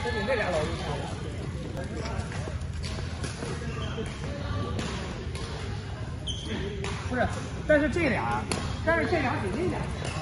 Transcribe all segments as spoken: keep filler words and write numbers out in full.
你那俩老师差的。不是，但是这俩，但是这俩比那俩。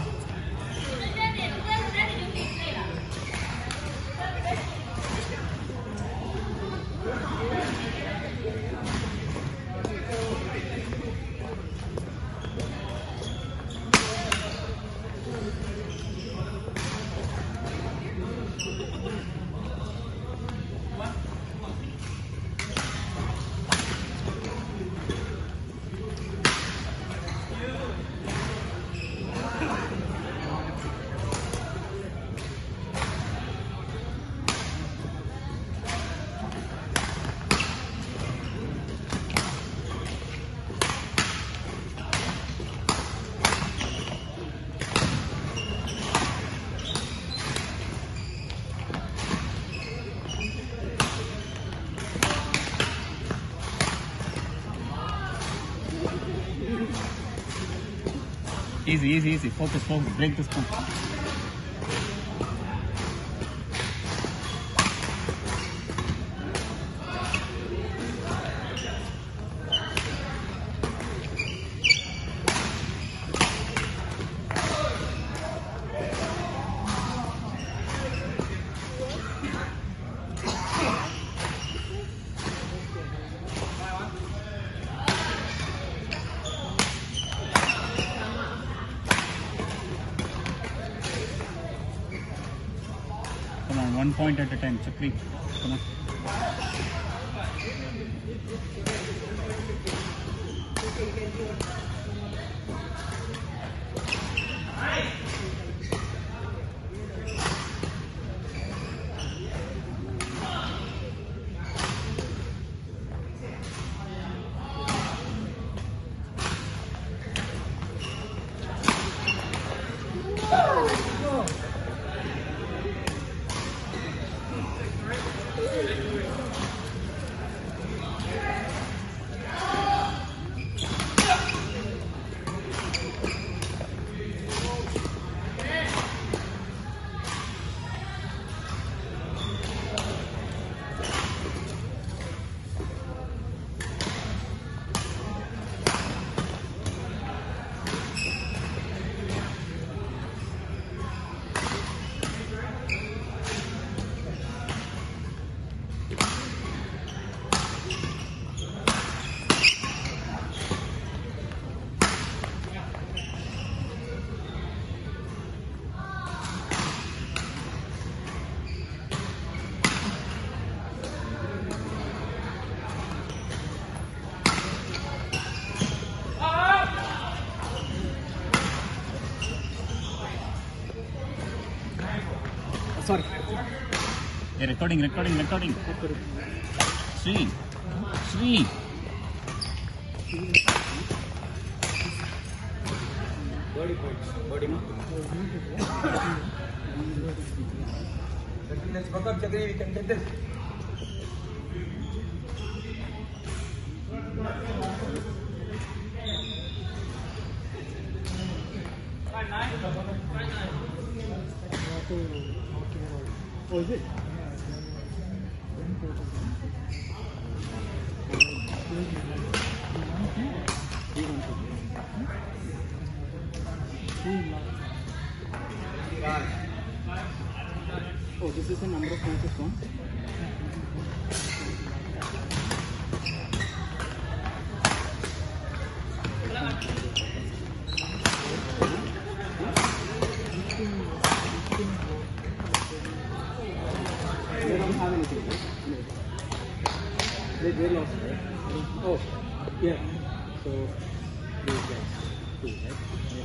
Easy, easy, easy. Focus, focus. Break this one. Come on, one point at a time, Chakri. Come on. Sorry. Hey, recording, recording, recording. Sri. Sri. Body points. Body mark. Let's work out, Chakri. We can get this. Oh, is it? Oh, this is the number of matches won. They don't have anything, right? No. They, they lost, right? Oh, yeah. So, these guys, two, right?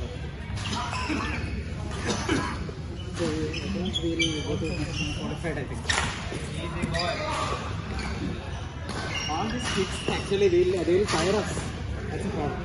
So, I think we'll go to modified, I think. All these kicks, actually, they'll, they'll fire us. That's a problem.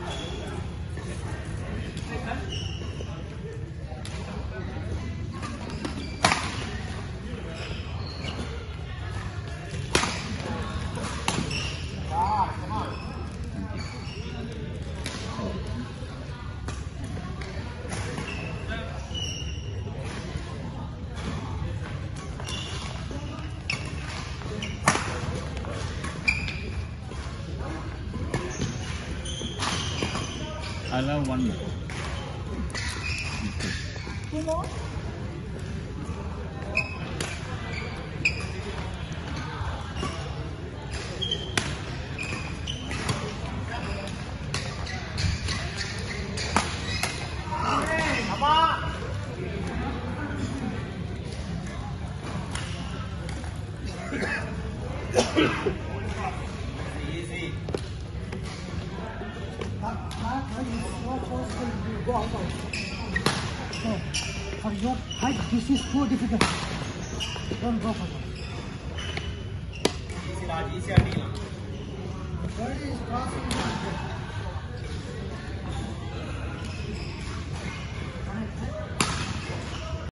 I'll have one more. Two more? Easy. That, that height is not possible to go outside. So, for your height, this is too difficult. Don't go for that. Easy, Raj. Easy, Adil. Third is crossing.